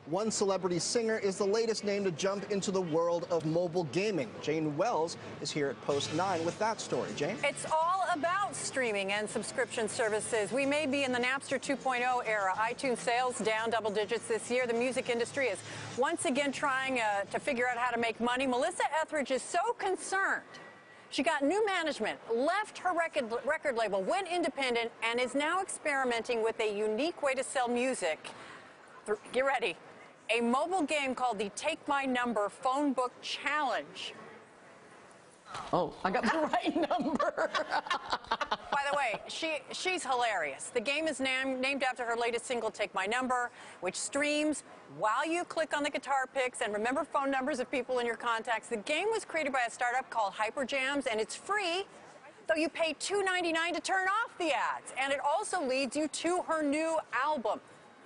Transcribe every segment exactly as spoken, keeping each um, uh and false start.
One celebrity singer is the latest name to jump into the world of mobile gaming. Jane Wells is here at Post nine with that story. Jane? It's all about streaming and subscription services. We may be in the Napster two point oh era. iTunes sales down double digits this year. The music industry is once again trying uh, to figure out how to make money. Melissa Etheridge is so concerned. She got new management, left her record, record label, went independent, and is now experimenting with a unique way to sell music. Get ready. A mobile game called the Take My Number Phone Book Challenge. Oh, I got the right number. By the way, she, she's hilarious. The game is nam named after her latest single, Take My Number, which streams while you click on the guitar picks and remember phone numbers of people in your contacts. The game was created by a startup called HyperJamz, and it's free, though you pay two ninety-nine to turn off the ads. And it also leads you to her new album.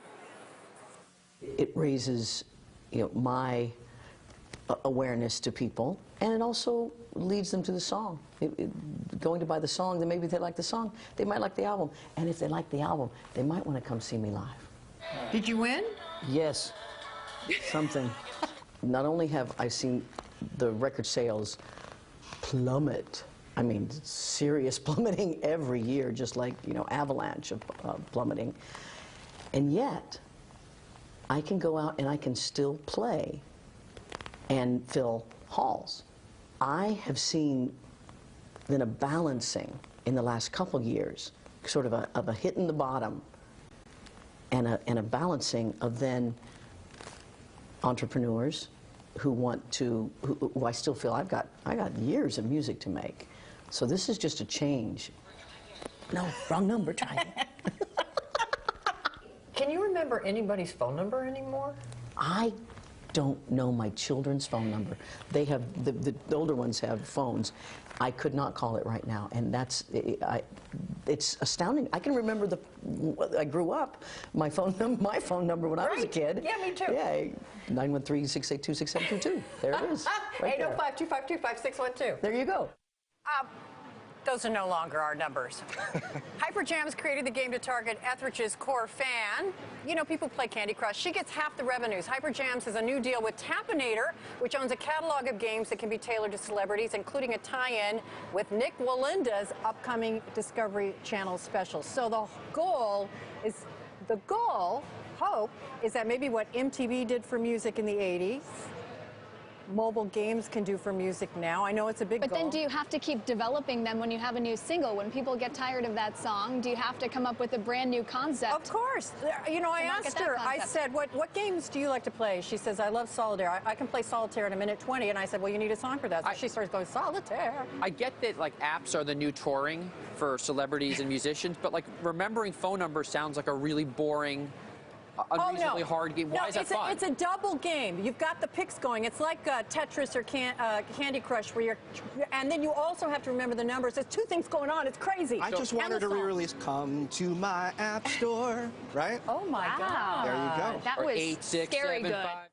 It raises, you know, my uh, awareness to people, and it also leads them to the song. It, it, going to buy the song, then maybe they like the song, they might like the album, and if they like the album, they might want to come see me live. Did you win? Yes, something. Not only have I seen the record sales plummet, I mean, serious plummeting every year, just like, you know, avalanche of uh, plummeting, and yet I can go out and I can still play and fill halls. I have seen then a balancing in the last couple years, sort of a, of a hit in the bottom and a, and a balancing of then entrepreneurs who want to, who, who I still feel I've got, I got years of music to make. So this is just a change. No, wrong number, try it. Can you remember anybody's phone number anymore? I don't know my children's phone number. They have, the, the, the older ones have phones. I could not call it right now, and that's, I, it's astounding. I can remember the, I grew up, my phone, num my phone number when right. I was a kid. Yeah, me too. Yeah, nine one three, six eight two, six seven two two. There it is. Right eight oh five, two five two, five six one two. There you go. Um, Those are no longer our numbers. HyperJamz created the game to target Etheridge's core fan. You know, people play Candy Crush. She gets half the revenues. HyperJamz has a new deal with Tapinator, which owns a catalog of games that can be tailored to celebrities, including a tie-in with Nick Walinda's upcoming Discovery Channel special. So the goal is, the goal, hope, is that maybe what M T V did for music in the eighties, mobile games can do for music now. I know it's a big but goal. Then do you have to keep developing them when you have a new single? When people get tired of that song, do you have to come up with a brand new concept? Of course. You know, I asked her, I said, what, what games do you like to play? She says, I love solitaire. I, I can play solitaire in a minute twenty. And I said, well, you need a song for that. So I, she starts going, solitaire. I get that, like, apps are the new touring for celebrities and musicians, but, like, remembering phone numbers sounds like a really boring, unreasonably oh, no. hard game. Why no, is that it's fun? A, it's a double game. You've got the picks going. It's like uh, Tetris or can, uh, Candy Crush, where you're, and then you also have to remember the numbers. There's two things going on. It's crazy. I so, just wanted to re-release "Come to My App Store," right? Oh my wow. God! There you go. That or was eight, six, scary seven, good. Five.